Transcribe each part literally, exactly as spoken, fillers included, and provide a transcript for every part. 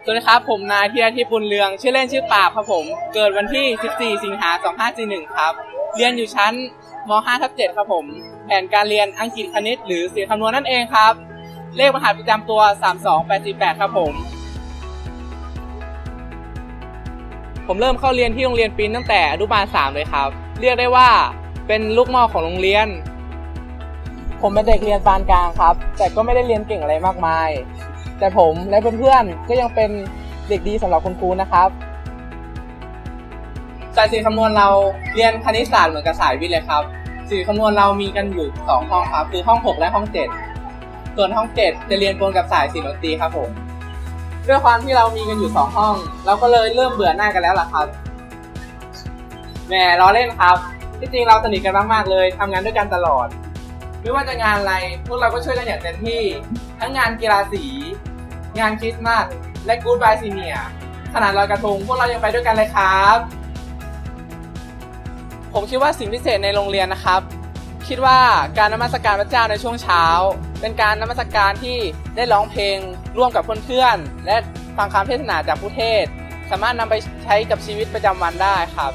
สวัสดีครับผมนายธีรทิพย์บุญเรืองชื่อเล่นชื่อปราบครับผมเกิดวันที่สิบสี่สิงหาคมสองพันห้าร้อยสี่สิบเอ็ดครับเรียนอยู่ชั้นม ห้าทับเจ็ดครับผมแผนการเรียนอังกฤษคณิตหรือศิลป์คำนวณนั่นเองครับเลขรหัสประจำตัวสามสองแปดสี่แปดครับผมผมเริ่มเข้าเรียนที่โรงเรียนปริ้นตั้งแต่อนุบาลสามเลยครับเรียกได้ว่าเป็นลูกหม้อของโรงเรียนผมเป็นเด็กเรียนปานกลางครับแต่ก็ไม่ได้เรียนเก่งอะไรมากมายแต่ผมและเพื่อนๆก็ยังเป็นเด็กดีสำหรับคุณครูนะครับสายศิลป์คำนวณเราเรียนคณิตศาสตร์เหมือนกับสายวิทย์เลยครับศิลป์คำนวณเรามีกันอยู่สองห้องครับคือห้องหกและห้องเจ็ดส่วนห้องเจ็ดจะเรียนปนกับสายศิลป์ดนตรีครับผมด้วยความที่เรามีกันอยู่สองห้องเราก็เลยเริ่มเบื่อหน้ากันแล้วล่ะครับแหมล้อเล่นครับที่จริงเราสนิทกันมากๆเลยทำงานด้วยกันตลอดไม่ว่าจะงานอะไรพวกเราก็ช่วยกันอย่างเต็มที่ทั้งงานกีฬาสีงานคริสต์มาสและกู๊ดบายซีเนียร์ขนาดลอยกระทงพวกเรายังไปด้วยกันเลยครับผมคิดว่าสิ่งพิเศษในโรงเรียนนะครับคิดว่าการนมัสการพระเจ้าในช่วงเช้าเป็นการนมัสการที่ได้ร้องเพลงร่วมกับเพื่อนๆและฟังคำเทศนาจากผู้เทศสามารถนำไปใช้กับชีวิตประจำวันได้ครับ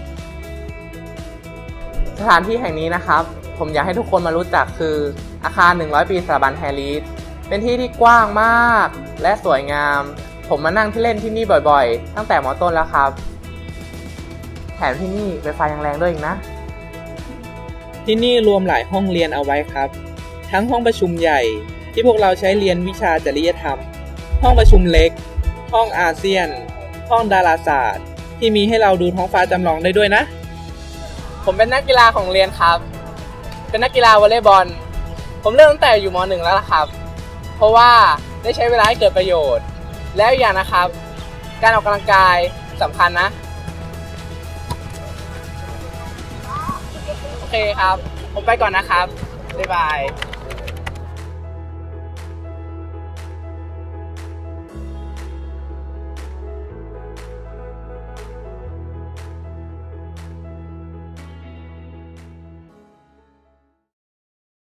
สถานที่แห่งนี้นะครับผมอยากให้ทุกคนมารู้จักคืออาคารหนึ่งร้อยปีสถาบันแฮร์ริสเป็นที่ที่กว้างมากและสวยงามผมมานั่งที่เล่นที่นี่บ่อยๆตั้งแต่ม.ต้นแล้วครับแถมที่นี่ไฟฟ้ายังแรงด้วยอีกนะที่นี่รวมหลายห้องเรียนเอาไว้ครับทั้งห้องประชุมใหญ่ที่พวกเราใช้เรียนวิชาจริยธรรมห้องประชุมเล็กห้องอาเซียนห้องดาราศาสตร์ที่มีให้เราดูท้องฟ้าจำลองได้ด้วยนะผมเป็นนักกีฬาของเรียนครับเป็นนักกีฬาวอลเลย์บอลผมเริ่มตั้งแต่อยู่ม.หนึ่งแล้วล่ะครับเพราะว่าได้ใช้เวลาให้เกิดประโยชน์แล้วอย่างนะครับการออกกำลังกายสำคัญนะโอเคครับผมไปก่อนนะครับบ๊ายบาย